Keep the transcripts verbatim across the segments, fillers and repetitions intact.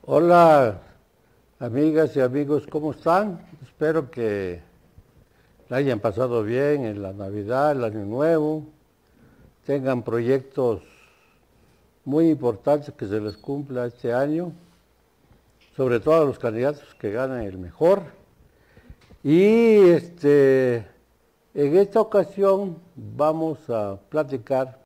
Hola, amigas y amigos, ¿cómo están? Espero que la hayan pasado bien en la Navidad, el Año Nuevo, tengan proyectos muy importantes que se les cumpla este año, sobre todo a los candidatos que ganen el mejor. Y este, en esta ocasión vamos a platicar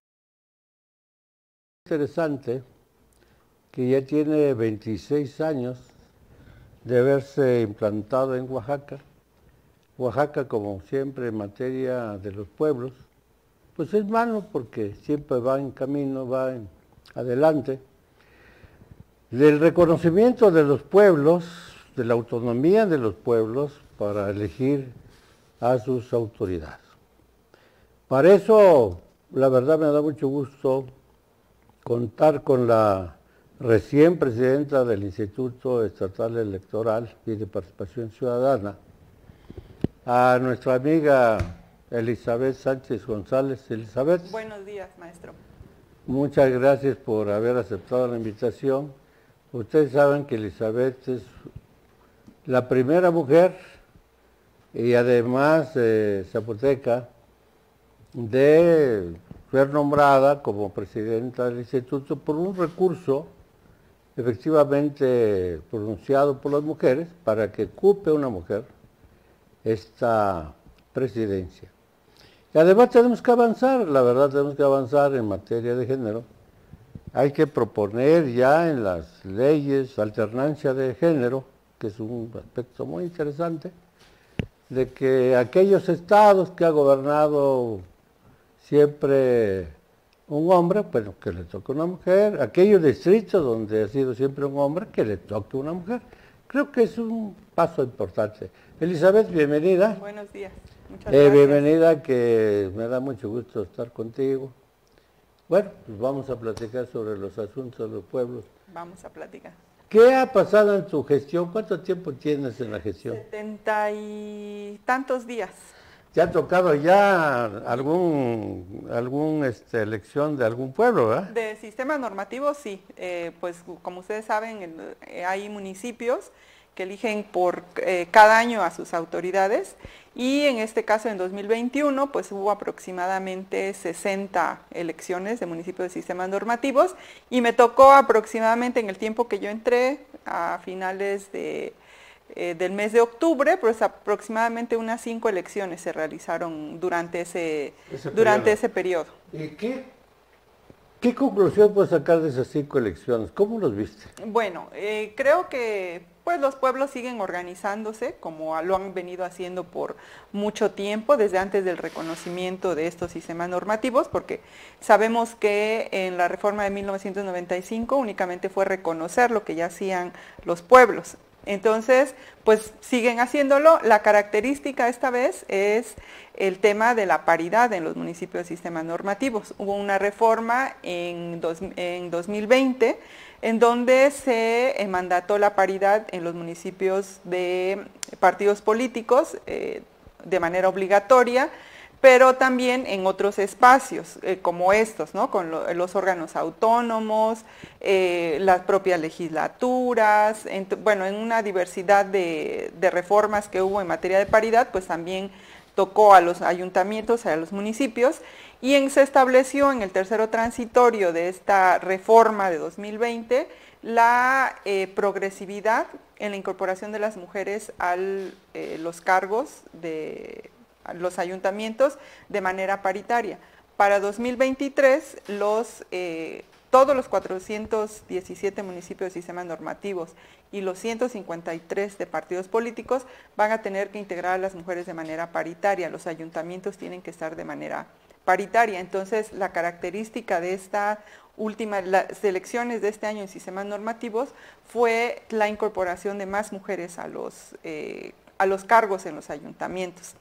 interesante que ya tiene veintiséis años de haberse implantado en Oaxaca. Oaxaca, como siempre en materia de los pueblos, pues es malo porque siempre va en camino, va en adelante. Del reconocimiento de los pueblos, de la autonomía de los pueblos para elegir a sus autoridades. Para eso, la verdad me da mucho gusto contar con la recién presidenta del Instituto Estatal Electoral y de Participación Ciudadana, a nuestra amiga Elizabeth Sánchez González. Elizabeth. Buenos días, maestro. Muchas gracias por haber aceptado la invitación. Ustedes saben que Elizabeth es la primera mujer y además eh, zapoteca de ser nombrada como presidenta del instituto por un recurso efectivamente pronunciado por las mujeres para que ocupe una mujer esta presidencia. Y además tenemos que avanzar, la verdad tenemos que avanzar en materia de género. Hay que proponer ya en las leyes alternancia de género, que es un aspecto muy interesante, de que aquellos estados que ha gobernado siempre un hombre, bueno, que le toque una mujer, aquellos distritos donde ha sido siempre un hombre, que le toque una mujer. Creo que es un paso importante. Elizabeth, bienvenida. Buenos días, muchas eh, gracias. Bienvenida, que me da mucho gusto estar contigo. Bueno, pues vamos a platicar sobre los asuntos de los pueblos. Vamos a platicar. ¿Qué ha pasado en tu gestión? ¿Cuánto tiempo tienes en la gestión? Setenta y tantos días. ¿Te ha tocado ya algún, algún este, elección de algún pueblo, verdad? De sistema normativo, sí. Eh, pues como ustedes saben, en, eh, hay municipios que eligen por eh, cada año a sus autoridades y en este caso en dos mil veintiuno pues hubo aproximadamente sesenta elecciones de municipios de sistemas normativos y me tocó aproximadamente en el tiempo que yo entré a finales de Eh, del mes de octubre, pues aproximadamente unas cinco elecciones se realizaron durante ese, ese durante periodo. ese periodo. ¿Y qué, qué conclusión puedes sacar de esas cinco elecciones? ¿Cómo los viste? Bueno, eh, creo que pues los pueblos siguen organizándose como lo han venido haciendo por mucho tiempo, desde antes del reconocimiento de estos sistemas normativos, porque sabemos que en la reforma de mil novecientos noventa y cinco únicamente fue reconocer lo que ya hacían los pueblos. Entonces, pues siguen haciéndolo. La característica esta vez es el tema de la paridad en los municipios de sistemas normativos. Hubo una reforma en, dos, en dos mil veinte en donde se mandató la paridad en los municipios de partidos políticos eh, de manera obligatoria, pero también en otros espacios, eh, como estos, ¿no? Con lo, los órganos autónomos, eh, las propias legislaturas, en, bueno, en una diversidad de, de reformas que hubo en materia de paridad, pues también tocó a los ayuntamientos, a los municipios, y en, se estableció en el tercero transitorio de esta reforma de dos mil veinte la eh, progresividad en la incorporación de las mujeres a eh, los cargos de los ayuntamientos de manera paritaria. Para dos mil veintitrés, los, eh, todos los cuatrocientos diecisiete municipios de sistemas normativos y los ciento cincuenta y tres de partidos políticos van a tener que integrar a las mujeres de manera paritaria. Los ayuntamientos tienen que estar de manera paritaria. Entonces, la característica de esta última, las elecciones de este año en sistemas normativos fue la incorporación de más mujeres a los, eh, a los cargos en los ayuntamientos.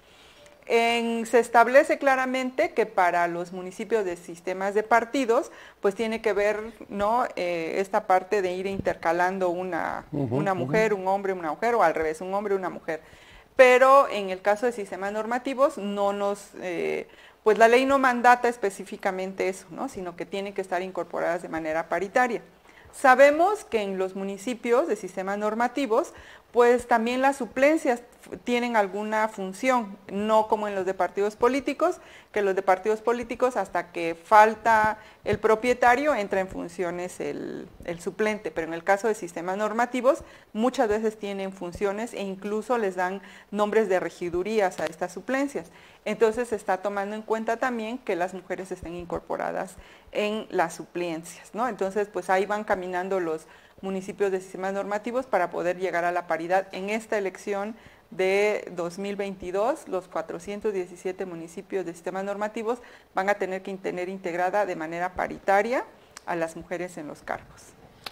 En, se establece claramente que para los municipios de sistemas de partidos, pues tiene que ver, ¿no? Eh, esta parte de ir intercalando una, uh-huh, una mujer, uh-huh. un hombre, una mujer, o al revés, un hombre, una mujer. Pero en el caso de sistemas normativos, no nos, eh, pues la ley no mandata específicamente eso, ¿no? Sino que tienen que estar incorporadas de manera paritaria. Sabemos que en los municipios de sistemas normativos, pues también las suplencias tienen alguna función, no como en los de partidos políticos, que los de partidos políticos hasta que falta el propietario entra en funciones el, el suplente, pero en el caso de sistemas normativos muchas veces tienen funciones e incluso les dan nombres de regidurías a estas suplencias. Entonces se está tomando en cuenta también que las mujeres estén incorporadas en las suplencias, ¿no? Entonces pues ahí van caminando los municipios de sistemas normativos para poder llegar a la paridad en esta elección de dos mil veintidós. Los cuatrocientos diecisiete municipios de sistemas normativos van a tener que tener integrada de manera paritaria a las mujeres en los cargos.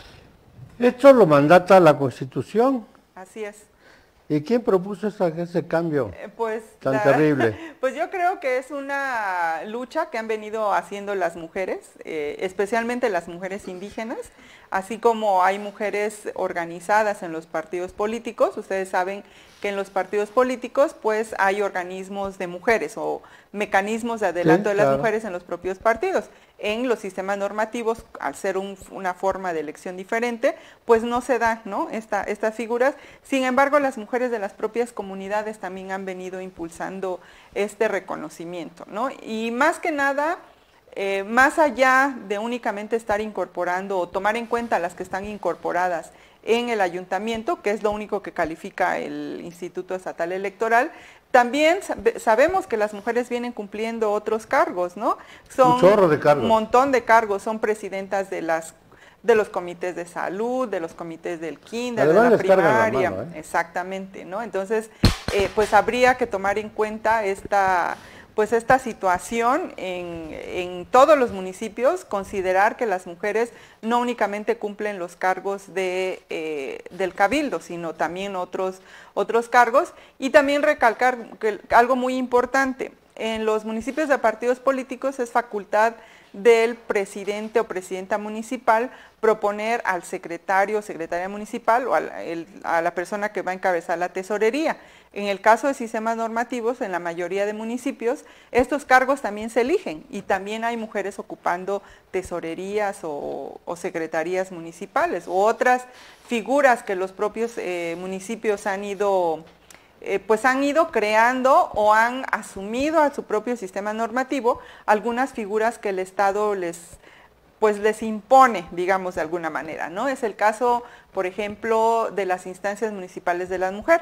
Esto lo mandata la Constitución. Así es. ¿Y quién propuso esa, ese cambio eh, pues, tan la, terrible? Pues yo creo que es una lucha que han venido haciendo las mujeres, eh, especialmente las mujeres indígenas, así como hay mujeres organizadas en los partidos políticos. Ustedes saben que en los partidos políticos pues hay organismos de mujeres o mecanismos de adelanto sí, de las claro. mujeres en los propios partidos. En los sistemas normativos, al ser un, una forma de elección diferente, pues no se dan, ¿no? Esta, estas figuras. Sin embargo, las mujeres de las propias comunidades también han venido impulsando este reconocimiento, ¿no? Y más que nada, eh, más allá de únicamente estar incorporando o tomar en cuenta las que están incorporadas en el ayuntamiento, que es lo único que califica el Instituto Estatal Electoral, también sabemos que las mujeres vienen cumpliendo otros cargos, ¿no? Son un chorro de cargos. Un montón de cargos, son presidentas de las de los comités de salud, de los comités del kinder, además de la primaria, la mano, ¿eh? Exactamente, ¿no? Entonces, eh, pues habría que tomar en cuenta esta pues esta situación en, en todos los municipios, considerar que las mujeres no únicamente cumplen los cargos de, eh, del cabildo, sino también otros, otros cargos, y también recalcar que algo muy importante, en los municipios de partidos políticos es facultad del presidente o presidenta municipal proponer al secretario o secretaria municipal o a la, el, a la persona que va a encabezar la tesorería. En el caso de sistemas normativos, en la mayoría de municipios, estos cargos también se eligen y también hay mujeres ocupando tesorerías o, o secretarías municipales u otras figuras que los propios eh, municipios han ido Eh, pues han ido creando o han asumido a su propio sistema normativo algunas figuras que el Estado les, pues les impone, digamos de alguna manera, ¿no? Es el caso, por ejemplo, de las instancias municipales de la mujer.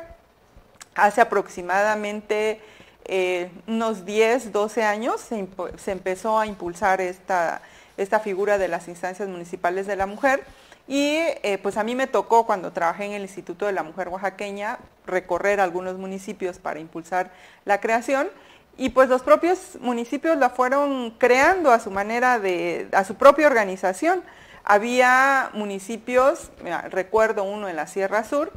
Hace aproximadamente eh, unos diez, doce años se, se empezó a impulsar esta, esta figura de las instancias municipales de la mujer. Y eh, pues a mí me tocó, cuando trabajé en el Instituto de la Mujer Oaxaqueña, recorrer algunos municipios para impulsar la creación, y pues los propios municipios la fueron creando a su manera, de, a su propia organización. Había municipios, mira, recuerdo uno en la Sierra Sur,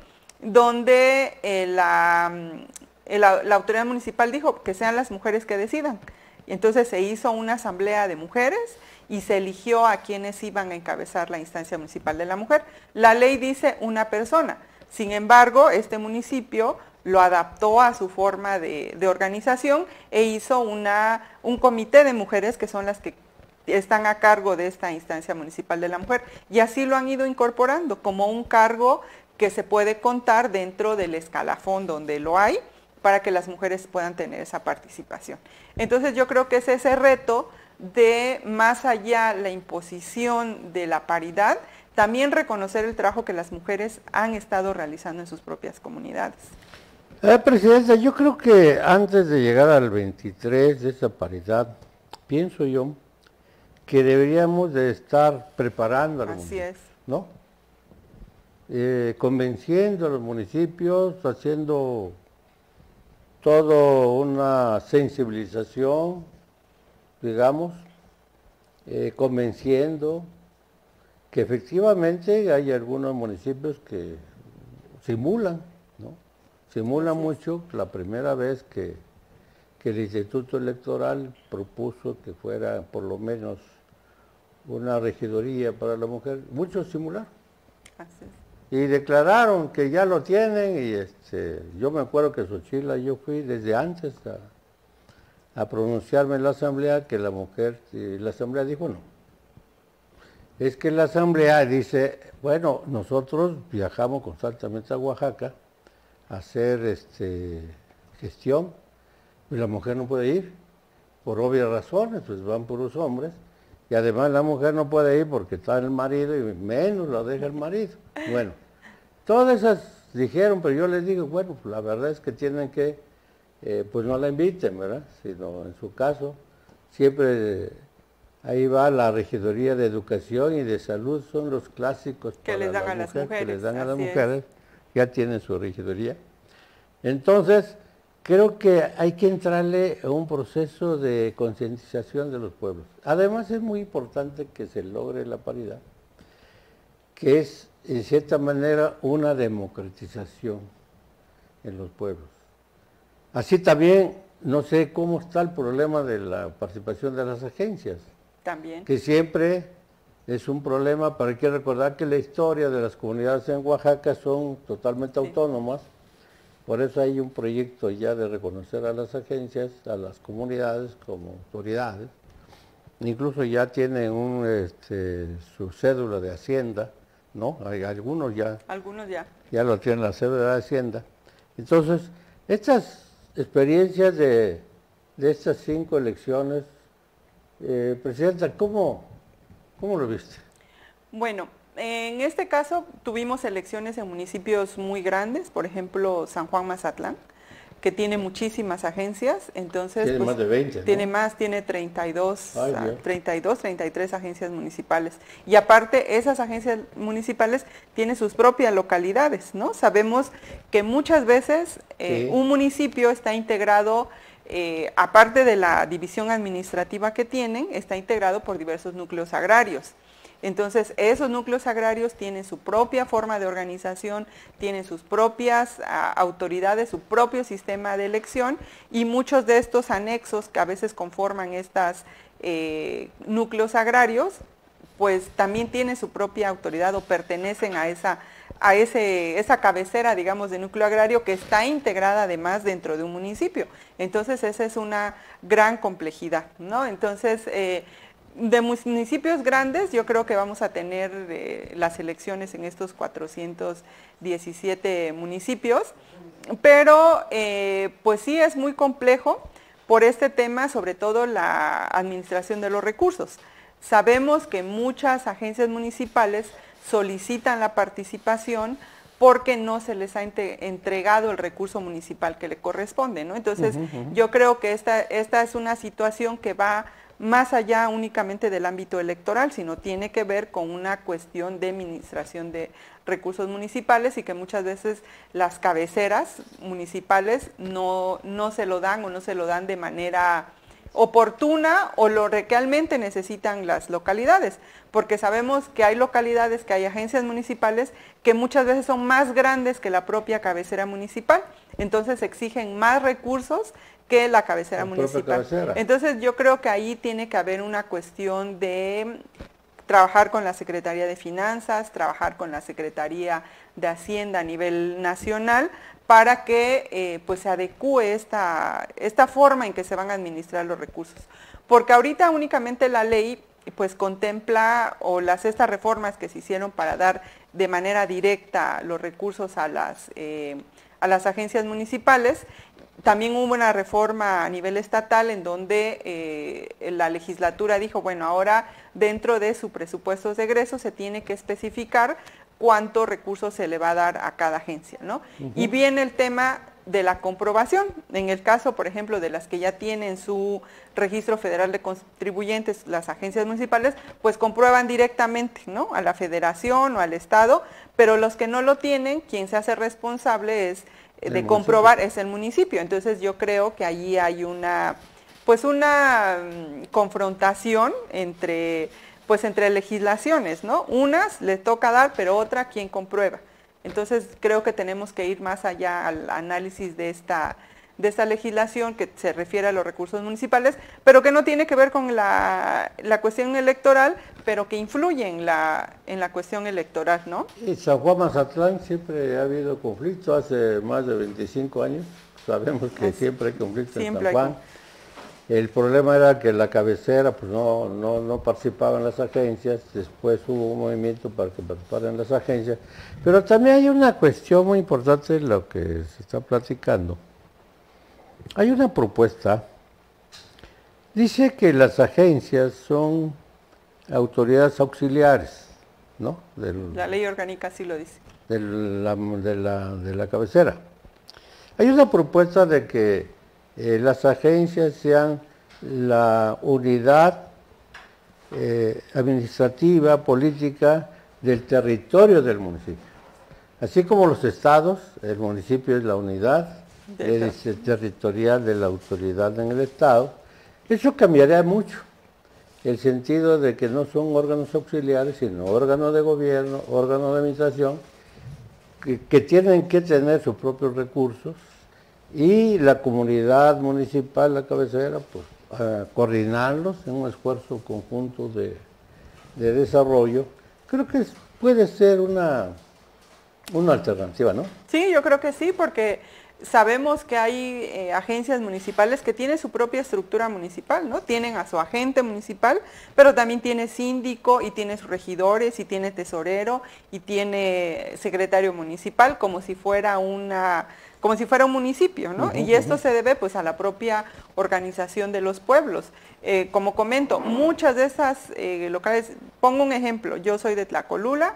donde eh, la, la, la autoridad municipal dijo que sean las mujeres que decidan. Y entonces se hizo una asamblea de mujeres y se eligió a quienes iban a encabezar la instancia municipal de la mujer. La ley dice una persona, sin embargo, este municipio lo adaptó a su forma de, de organización e hizo una, un comité de mujeres que son las que están a cargo de esta instancia municipal de la mujer, y así lo han ido incorporando como un cargo que se puede contar dentro del escalafón donde lo hay, para que las mujeres puedan tener esa participación. Entonces yo creo que es ese reto de, más allá la imposición de la paridad, también reconocer el trabajo que las mujeres han estado realizando en sus propias comunidades. Eh, Presidenta, yo creo que antes de llegar al veintitrés de esa paridad, pienso yo que deberíamos de estar preparando a los Así es. ¿no? Eh, convenciendo a los municipios, haciendo todo una sensibilización, digamos, eh, convenciendo que efectivamente hay algunos municipios que simulan, ¿no? Simulan sí. mucho. La primera vez que, que el Instituto Electoral propuso que fuera por lo menos una regiduría para la mujer, muchos simularon. Así es. Y declararon que ya lo tienen, y este, yo me acuerdo que Xochitl, yo fui desde antes a, a pronunciarme en la asamblea que la mujer, y la asamblea dijo no. es que la Asamblea dice, bueno, nosotros viajamos constantemente a Oaxaca a hacer este, gestión, y la mujer no puede ir, por obvias razones, pues van puros hombres, y además la mujer no puede ir porque está el marido y menos la deja el marido. Bueno, todas esas dijeron, pero yo les digo, bueno, pues la verdad es que tienen que, eh, pues no la inviten, ¿verdad? Sino en su caso, siempre ahí va la Regiduría de Educación y de Salud, son los clásicos que para les dan las a las mujeres, mujeres, que les dan a las así es. mujeres, ya tienen su regiduría. Entonces, creo que hay que entrarle a un proceso de concientización de los pueblos. Además, es muy importante que se logre la paridad, que es, en cierta manera, una democratización en los pueblos. Así también, no sé cómo está el problema de la participación de las agencias. También. Que siempre es un problema, pero hay que recordar que la historia de las comunidades en Oaxaca son totalmente sí. autónomas. Por eso hay un proyecto ya de reconocer a las agencias, a las comunidades como autoridades. Incluso ya tienen un, este, su cédula de Hacienda, ¿no? Hay algunos ya. Algunos ya. Ya lo tienen la cédula de Hacienda. Entonces, estas experiencias de, de estas cinco elecciones, eh, Presidenta, ¿cómo, ¿cómo lo viste? Bueno, en este caso tuvimos elecciones en municipios muy grandes, por ejemplo San Juan Mazatlán, que tiene muchísimas agencias, entonces tiene pues, más de veinte, ¿no? Tiene más, tiene treinta y dos, Ay, treinta y dos, treinta y tres agencias municipales. Y aparte, esas agencias municipales tienen sus propias localidades, ¿no? Sabemos que muchas veces eh, sí. un municipio está integrado, eh, aparte de la división administrativa que tienen, está integrado por diversos núcleos agrarios. Entonces, esos núcleos agrarios tienen su propia forma de organización, tienen sus propias a, autoridades, su propio sistema de elección, y muchos de estos anexos que a veces conforman estos eh, núcleos agrarios, pues también tienen su propia autoridad o pertenecen a esa, a ese, esa cabecera, digamos, de núcleo agrario que está integrada además dentro de un municipio. Entonces, esa es una gran complejidad, ¿no? Entonces, eh, de municipios grandes, yo creo que vamos a tener eh, las elecciones en estos cuatrocientos diecisiete municipios, pero eh, pues sí es muy complejo por este tema, sobre todo la administración de los recursos. Sabemos que muchas agencias municipales solicitan la participación porque no se les ha entregado el recurso municipal que le corresponde, ¿no? Entonces, uh-huh, uh-huh. yo creo que esta, esta es una situación que va más allá únicamente del ámbito electoral, sino tiene que ver con una cuestión de administración de recursos municipales y que muchas veces las cabeceras municipales no, no se lo dan o no se lo dan de manera oportuna o lo que realmente necesitan las localidades, porque sabemos que hay localidades, que hay agencias municipales que muchas veces son más grandes que la propia cabecera municipal, entonces exigen más recursos que la cabecera la municipal. Cabecera. Entonces yo creo que ahí tiene que haber una cuestión de trabajar con la Secretaría de Finanzas, trabajar con la Secretaría de Hacienda a nivel nacional para que eh, pues se adecue esta, esta forma en que se van a administrar los recursos. Porque ahorita únicamente la ley pues contempla o las estas reformas que se hicieron para dar de manera directa los recursos a las, eh, a las agencias municipales. También hubo una reforma a nivel estatal en donde eh, la legislatura dijo, bueno, ahora dentro de su presupuesto de egresos se tiene que especificar cuántos recursos se le va a dar a cada agencia, ¿no? Uh-huh. Y viene el tema de la comprobación. En el caso, por ejemplo, de las que ya tienen su registro federal de contribuyentes, las agencias municipales, pues comprueban directamente, ¿no? A la federación o al estado, pero los que no lo tienen, quien se hace responsable es de municipio. Comprobar es el municipio. Entonces yo creo que allí hay una, pues una um, confrontación entre, pues entre legislaciones, ¿no? Unas les toca dar, pero otra quien comprueba. Entonces creo que tenemos que ir más allá al análisis de esta, de esta legislación que se refiere a los recursos municipales, pero que no tiene que ver con la, la cuestión electoral, pero que influye en la, en la cuestión electoral, ¿no? En San Juan Mazatlán siempre ha habido conflicto, hace más de veinticinco años, sabemos que Así, siempre hay conflicto en San Juan. El problema era que la cabecera pues no, no, no participaba en las agencias, después hubo un movimiento para que participaran en las agencias, pero también hay una cuestión muy importante de lo que se está platicando. Hay una propuesta, dice que las agencias son autoridades auxiliares, ¿no? Del, la ley orgánica sí lo dice. De la, de la, de la cabecera. Hay una propuesta de que Eh, las agencias sean la unidad eh, administrativa, política del territorio del municipio. Así como los estados, el municipio es la unidad es territorial de la autoridad en el estado. Eso cambiaría mucho el sentido de que no son órganos auxiliares, sino órganos de gobierno, órganos de administración, que, que tienen que tener sus propios recursos, y la comunidad municipal, la cabecera, pues uh, coordinarlos en un esfuerzo conjunto de, de desarrollo. Creo que es, puede ser una, una alternativa, ¿no? Sí, yo creo que sí, porque sabemos que hay eh, agencias municipales que tienen su propia estructura municipal, ¿no? Tienen a su agente municipal, pero también tiene síndico y tiene sus regidores y tiene tesorero y tiene secretario municipal, como si fuera una... como si fuera un municipio, ¿no? Uh-huh, y esto uh-huh. se debe pues a la propia organización de los pueblos. Eh, como comento, muchas de esas eh, locales, pongo un ejemplo, yo soy de Tlacolula,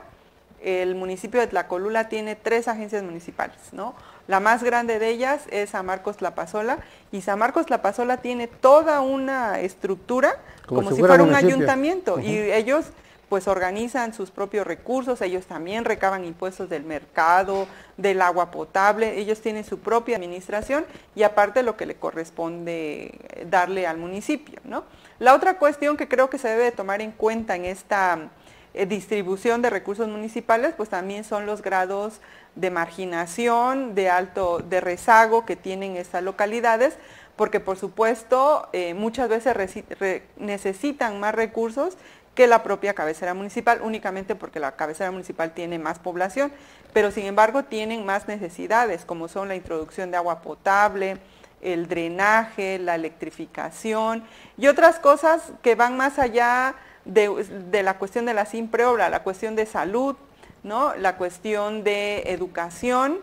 el municipio de Tlacolula tiene tres agencias municipales, ¿no? La más grande de ellas es San Marcos Tlapazola, y San Marcos Tlapazola tiene toda una estructura como, como si, si fuera un municipio. ayuntamiento, uh-huh. y ellos pues organizan sus propios recursos, ellos también recaban impuestos del mercado, del agua potable, ellos tienen su propia administración y aparte lo que le corresponde darle al municipio, ¿no? La otra cuestión que creo que se debe de tomar en cuenta en esta eh, distribución de recursos municipales, pues también son los grados de marginación, de alto, de rezago que tienen estas localidades, porque por supuesto eh, muchas veces re, re, necesitan más recursos que la propia cabecera municipal, únicamente porque la cabecera municipal tiene más población, pero sin embargo tienen más necesidades, como son la introducción de agua potable, el drenaje, la electrificación y otras cosas que van más allá de, de la cuestión de la simple obra, la cuestión de salud, ¿no? La cuestión de educación,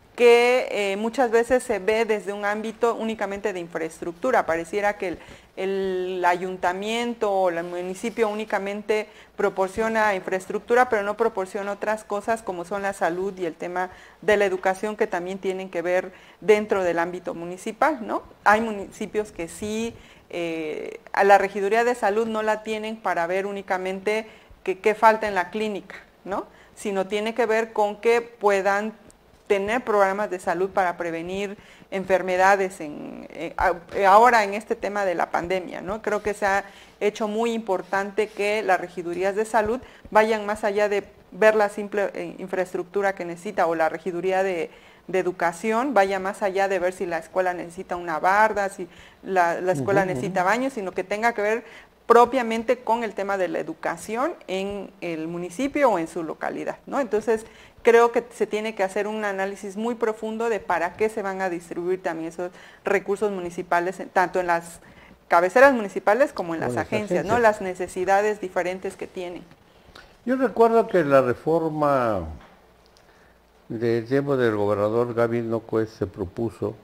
que eh, muchas veces se ve desde un ámbito únicamente de infraestructura. Pareciera que el, el ayuntamiento o el municipio únicamente proporciona infraestructura, pero no proporciona otras cosas como son la salud y el tema de la educación, que también tienen que ver dentro del ámbito municipal, ¿no? Hay municipios que sí, eh, a la regiduría de salud no la tienen para ver únicamente qué falta en la clínica, ¿no? Sino tiene que ver con que puedan tener programas de salud para prevenir enfermedades en, eh, ahora en este tema de la pandemia, ¿no? Creo que se ha hecho muy importante que las regidurías de salud vayan más allá de ver la simple eh, infraestructura que necesita, o la regiduría de, de educación vaya más allá de ver si la escuela necesita una barda, si la, la escuela uh-huh, necesita uh-huh. baños, sino que tenga que ver propiamente con el tema de la educación en el municipio o en su localidad, ¿no? Entonces, creo que se tiene que hacer un análisis muy profundo de para qué se van a distribuir también esos recursos municipales, tanto en las cabeceras municipales como en las, las agencias, agencias, ¿no? Las necesidades diferentes que tienen. Yo recuerdo que la reforma del tiempo del gobernador Gabino Cuez se propuso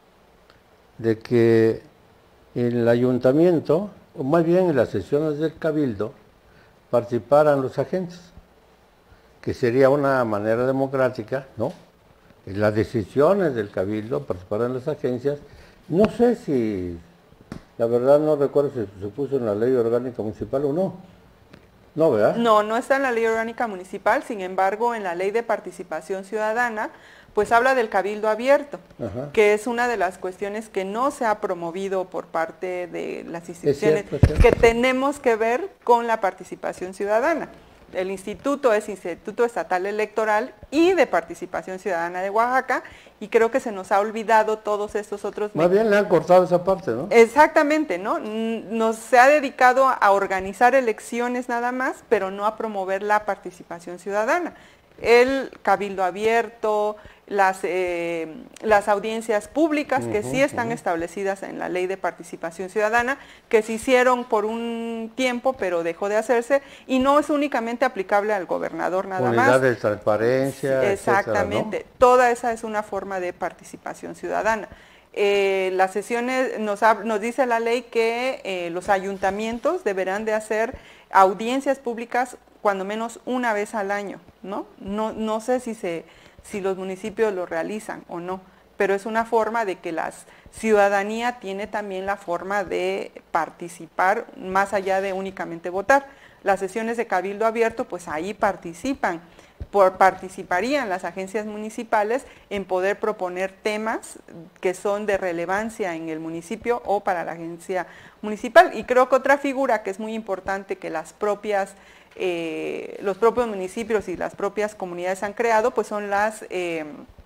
de que el ayuntamiento, o más bien en las sesiones del cabildo, participaran los agentes, que sería una manera democrática, ¿no? En las decisiones del cabildo participaran las agencias. No sé si, la verdad no recuerdo si se puso en la ley orgánica municipal o no. No, ¿verdad? No, no está en la ley orgánica municipal, sin embargo, en la ley de participación ciudadana, pues habla del cabildo abierto, Ajá. que es una de las cuestiones que no se ha promovido por parte de las instituciones, es cierto, es cierto. que tenemos que ver con la participación ciudadana. El instituto es Instituto Estatal Electoral y de Participación Ciudadana de Oaxaca, y creo que se nos ha olvidado todos estos otros... Más bien le han cortado esa parte, ¿no? Exactamente, ¿no? Nos se ha dedicado a organizar elecciones nada más, pero no a promover la participación ciudadana. El cabildo abierto, las, eh, las audiencias públicas, que Uh-huh, sí están uh-huh. establecidas en la Ley de Participación Ciudadana, que se hicieron por un tiempo, pero dejó de hacerse, y no es únicamente aplicable al gobernador nada Unidad más. de transparencia, Sí, exactamente. exactamente, toda esa es una forma de participación ciudadana. Eh, las sesiones, nos, nos dice la ley que eh, los ayuntamientos deberán de hacer audiencias públicas cuando menos una vez al año, ¿no? No, no sé si, se, si los municipios lo realizan o no, pero es una forma de que la ciudadanía tiene también la forma de participar más allá de únicamente votar. Las sesiones de cabildo abierto, pues ahí participan. Por, participarían las agencias municipales en poder proponer temas que son de relevancia en el municipio o para la agencia municipal. Y creo que otra figura que es muy importante que las propias, eh, los propios municipios y las propias comunidades han creado, pues son las, eh,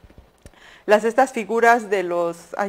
las estas figuras de los, ay,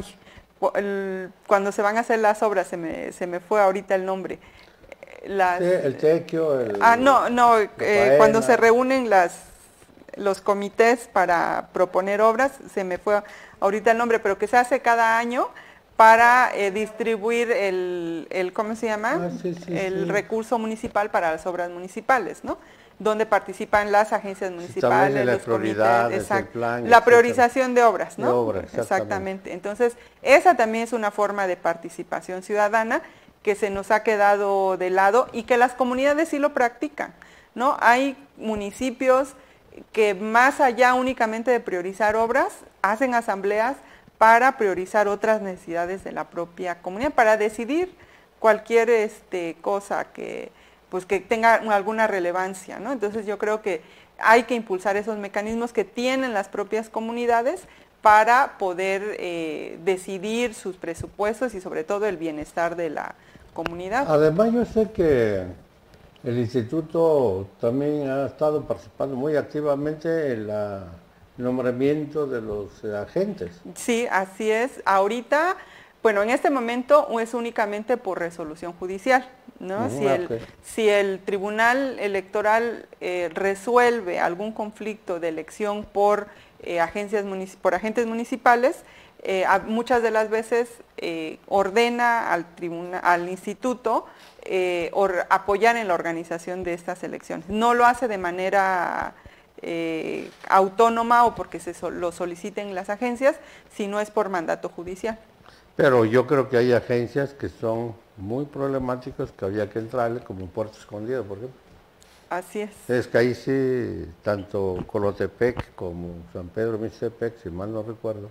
el, cuando se van a hacer las obras, se me, se me fue ahorita el nombre. Las, sí, el tequio, el, ah, no, no, eh, cuando se reúnen las los comités para proponer obras, se me fue ahorita el nombre, pero que se hace cada año para eh, distribuir el, el, ¿cómo se llama? Ah, sí, sí, el sí. recurso municipal para las obras municipales, ¿no? Donde participan las agencias municipales, sí, los comités, exacto, plan, la priorización de obras, ¿no? De obras, exactamente. exactamente. Entonces, esa también es una forma de participación ciudadana que se nos ha quedado de lado y que las comunidades sí lo practican, ¿no? Hay municipios que más allá únicamente de priorizar obras, hacen asambleas para priorizar otras necesidades de la propia comunidad, para decidir cualquier este, cosa que, pues, que tenga alguna relevancia, ¿no? Entonces yo creo que hay que impulsar esos mecanismos que tienen las propias comunidades para poder eh, decidir sus presupuestos y sobre todo el bienestar de la comunidad. Además yo sé que el instituto también ha estado participando muy activamente en la, el nombramiento de los eh, agentes. Sí, así es. Ahorita, bueno, en este momento es únicamente por resolución judicial, ¿no? Uh-huh, si, el, okay. si el tribunal electoral eh, resuelve algún conflicto de elección por, eh, agencias por agentes municipales, eh, a, muchas de las veces eh, ordena al, tribuna, al instituto Eh, or, apoyar en la organización de estas elecciones. No lo hace de manera eh, autónoma o porque se so, lo soliciten las agencias, sino es por mandato judicial. Pero yo creo que hay agencias que son muy problemáticas que había que entrarle, como Puerto Escondido, por ejemplo. Así es. Es que ahí sí, tanto Colotepec como San Pedro Mixtepec, si mal no recuerdo,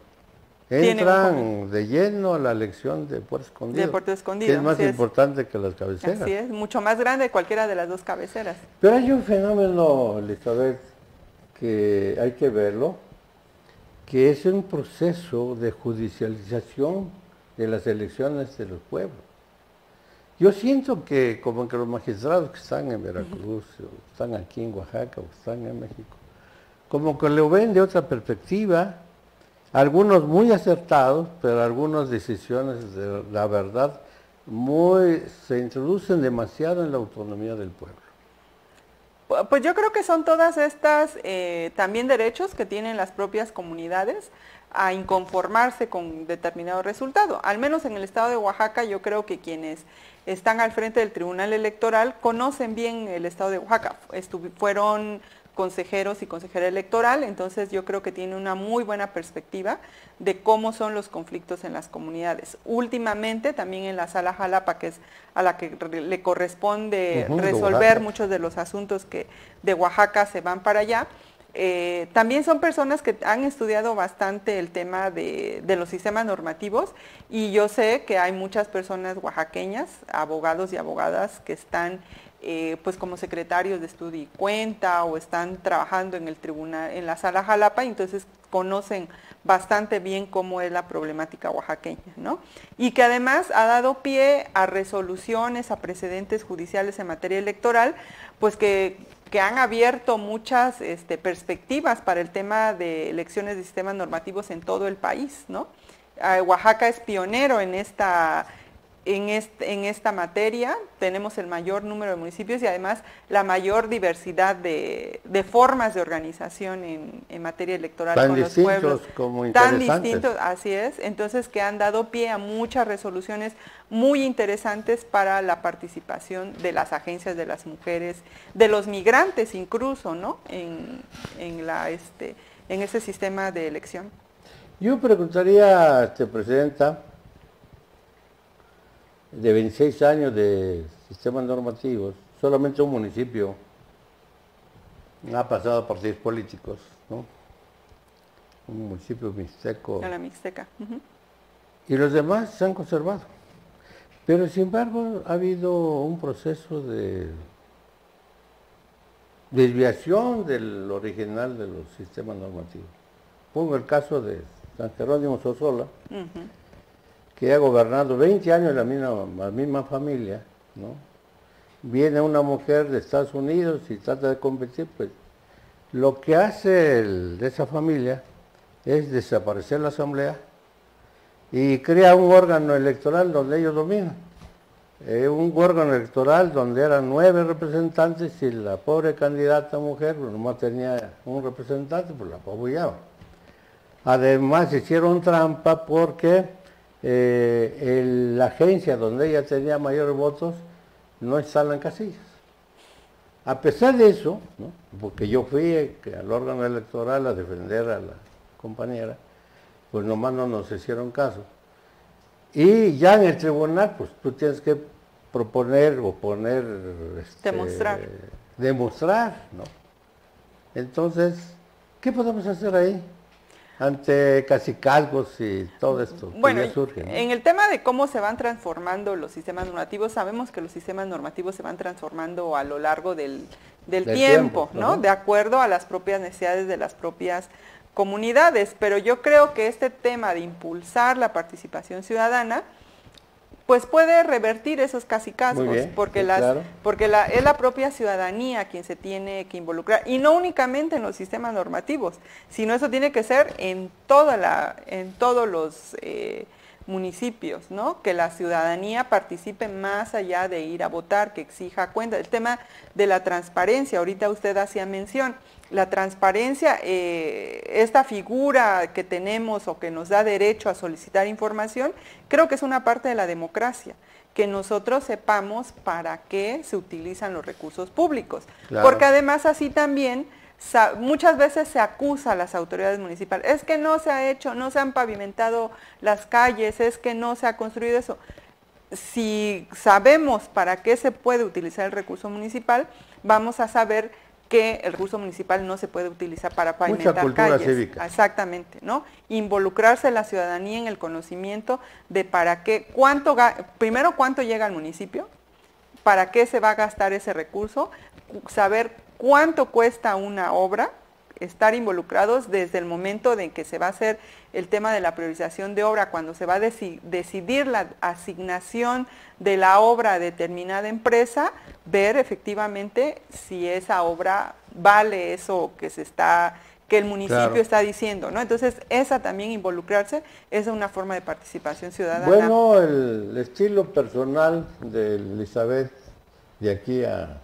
entran de lleno a la elección de Puerto Escondido. De Puerto Escondido. Que es más importante es. que las cabeceras. Así es, mucho más grande cualquiera de las dos cabeceras. Pero hay un fenómeno, Elizabeth, que hay que verlo, que es un proceso de judicialización de las elecciones de los pueblos. Yo siento que como que los magistrados que están en Veracruz, uh-huh. o están aquí en Oaxaca, o están en México, como que lo ven de otra perspectiva, algunos muy acertados, pero algunas decisiones de la verdad muy se introducen demasiado en la autonomía del pueblo. Pues yo creo que son todas estas eh, también derechos que tienen las propias comunidades a inconformarse con determinado resultado. Al menos en el estado de Oaxaca yo creo que quienes están al frente del Tribunal Electoral conocen bien el estado de Oaxaca, Estuv- fueron consejeros y consejera electoral, entonces yo creo que tiene una muy buena perspectiva de cómo son los conflictos en las comunidades. Últimamente también en la Sala Jalapa, que es a la que le corresponde uh-huh, resolver muchos de los asuntos que de Oaxaca se van para allá, eh, también son personas que han estudiado bastante el tema de, de los sistemas normativos y yo sé que hay muchas personas oaxaqueñas, abogados y abogadas que están Eh, pues como secretarios de estudio y cuenta o están trabajando en el tribunal, en la Sala Jalapa, y entonces conocen bastante bien cómo es la problemática oaxaqueña, ¿no? Y que además ha dado pie a resoluciones, a precedentes judiciales en materia electoral, pues que, que han abierto muchas este, perspectivas para el tema de elecciones de sistemas normativos en todo el país, ¿no? Eh, Oaxaca es pionero en esta en, este, en esta materia tenemos el mayor número de municipios y además la mayor diversidad de, de formas de organización en, en materia electoral tan con los pueblos. Como tan distintos, así es, entonces que han dado pie a muchas resoluciones muy interesantes para la participación de las agencias de las mujeres, de los migrantes incluso, ¿no? En, en, la, este, en ese sistema de elección. Yo preguntaría, este, Presidenta, de veintiséis años de sistemas normativos, solamente un municipio ha pasado a partidos políticos, ¿no? Un municipio mixteco. A la Mixteca. Uh-huh. Y los demás se han conservado. Pero sin embargo ha habido un proceso de desviación del original de los sistemas normativos. Pongo el caso de San Jerónimo Sosola, uh-huh, que ha gobernado veinte años la misma, la misma familia, ¿no? Viene una mujer de Estados Unidos y trata de competir, pues lo que hace el, de esa familia es desaparecer la asamblea y crea un órgano electoral donde ellos dominan. Eh, un órgano electoral donde eran nueve representantes y la pobre candidata mujer pues, nomás tenía un representante, pues la apoyaba. Además hicieron trampa porque Eh, el, la agencia donde ella tenía mayores votos no instala en casillas. A pesar de eso, ¿no? Porque yo fui al órgano electoral a defender a la compañera, pues nomás no nos hicieron caso. Y ya en el tribunal, pues tú tienes que proponer o poner... Este, demostrar. Demostrar, ¿no? Entonces, ¿qué podemos hacer ahí? Ante cacicazgos y todo esto bueno, que ya surge, ¿no? En el tema de cómo se van transformando los sistemas normativos, sabemos que los sistemas normativos se van transformando a lo largo del, del, del tiempo, tiempo, ¿no? Uh-huh. De acuerdo a las propias necesidades de las propias comunidades, pero yo creo que este tema de impulsar la participación ciudadana pues puede revertir esos cacicazgos, bien, porque, sí, las, claro. porque la, es la propia ciudadanía quien se tiene que involucrar, y no únicamente en los sistemas normativos, sino eso tiene que ser en, toda la, en todos los eh, municipios, ¿no? Que la ciudadanía participe más allá de ir a votar, que exija cuenta. El tema de la transparencia, ahorita usted hacía mención, la transparencia, eh, esta figura que tenemos o que nos da derecho a solicitar información, creo que es una parte de la democracia, que nosotros sepamos para qué se utilizan los recursos públicos. Claro. Porque además así también muchas veces se acusa a las autoridades municipales, es que no se ha hecho, no se han pavimentado las calles, es que no se ha construido eso. Si sabemos para qué se puede utilizar el recurso municipal, vamos a saber que el recurso municipal no se puede utilizar para pavimentar Mucha cultura calles. Cívica. Exactamente, ¿no? Involucrarse la ciudadanía en el conocimiento de para qué, cuánto, primero cuánto llega al municipio, para qué se va a gastar ese recurso, saber cuánto cuesta una obra, estar involucrados desde el momento de que se va a hacer el tema de la priorización de obra, cuando se va a deci- decidir la asignación de la obra a determinada empresa, ver efectivamente si esa obra vale eso que se está, que el municipio claro. está diciendo, ¿no? Entonces, esa también involucrarse es una forma de participación ciudadana. Bueno, el estilo personal de Elizabeth de aquí a,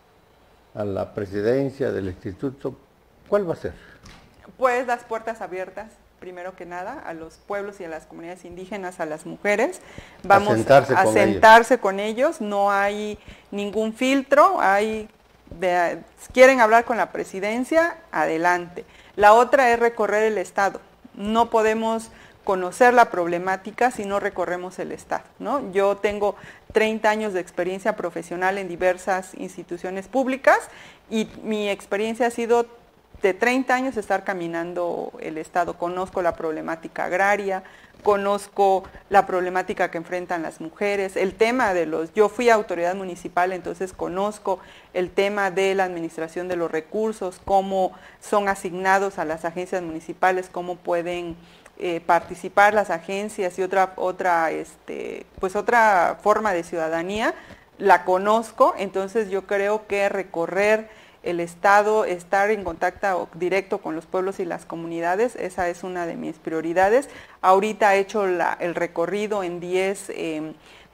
a la presidencia del instituto, ¿cuál va a ser? Pues las puertas abiertas, primero que nada, a los pueblos y a las comunidades indígenas, a las mujeres. Vamos a sentarse, a, a con, sentarse ellos. con ellos, no hay ningún filtro, hay de, quieren hablar con la presidencia, adelante. La otra es recorrer el estado. No podemos conocer la problemática si no recorremos el estado, ¿no? Yo tengo treinta años de experiencia profesional en diversas instituciones públicas y mi experiencia ha sido de treinta años estar caminando el estado. Conozco la problemática agraria, conozco la problemática que enfrentan las mujeres, el tema de los, yo fui autoridad municipal, entonces conozco el tema de la administración de los recursos, cómo son asignados a las agencias municipales, cómo pueden eh, participar las agencias y otra, otra, este, pues otra forma de ciudadanía, la conozco, entonces yo creo que recorrer el estado, estar en contacto directo con los pueblos y las comunidades, esa es una de mis prioridades. Ahorita he hecho la, el recorrido en diez eh,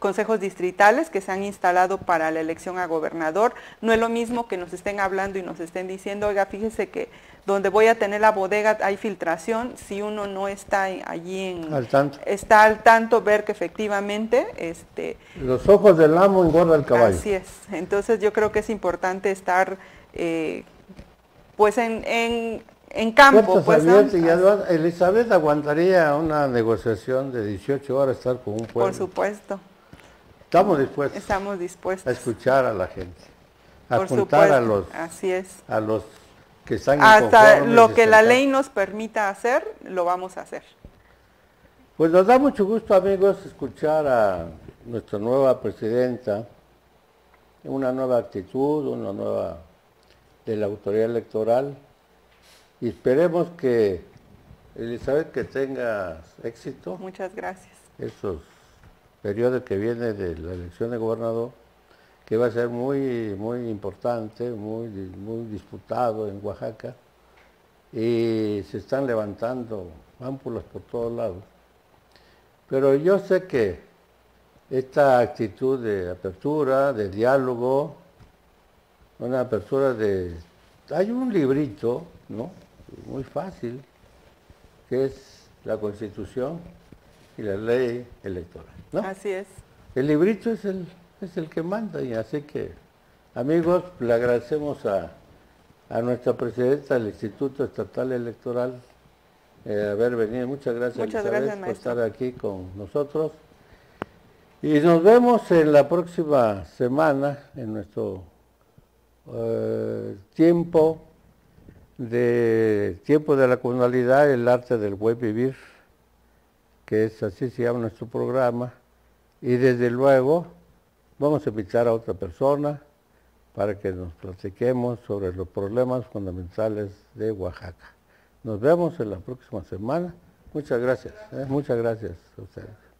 consejos distritales que se han instalado para la elección a gobernador. No es lo mismo que nos estén hablando y nos estén diciendo, oiga, fíjese que donde voy a tener la bodega hay filtración, si uno no está allí en, al tanto. está al tanto, ver que efectivamente este los ojos del amo engorda el caballo. Así es. Entonces yo creo que es importante estar eh, pues en, en, en campo. Pues, ¿no? Y además, Elizabeth aguantaría una negociación de dieciocho horas estar con un pueblo. Por supuesto. Estamos dispuestos. Estamos dispuestos a escuchar a la gente, a Por juntar supuesto. a los Así es. a los que están hasta lo que la sentar. ley nos permita hacer, lo vamos a hacer. Pues nos da mucho gusto, amigos, escuchar a nuestra nueva presidenta, una nueva actitud, una nueva de la autoridad electoral, y esperemos que, Elizabeth, que tengas éxito. Muchas gracias. Esos periodos que viene de la elección de gobernador, que va a ser muy, muy importante, muy, muy disputado en Oaxaca, y se están levantando ámpulas por todos lados. Pero yo sé que esta actitud de apertura, de diálogo, una apertura de... Hay un librito, ¿no?, muy fácil, que es la Constitución y la ley electoral, ¿no? Así es. El librito es el, es el que manda, y así que, amigos, le agradecemos a, a nuestra presidenta del Instituto Estatal Electoral eh, haber venido. Muchas gracias, Muchas Elizabeth, gracias, por maestro. estar aquí con nosotros. Y nos vemos en la próxima semana, en nuestro eh, tiempo de tiempo de la comunidad, el arte del buen vivir, que es así se llama nuestro programa, y desde luego vamos a invitar a otra persona para que nos platiquemos sobre los problemas fundamentales de Oaxaca. Nos vemos en la próxima semana. Muchas gracias, ¿eh? Muchas gracias a ustedes.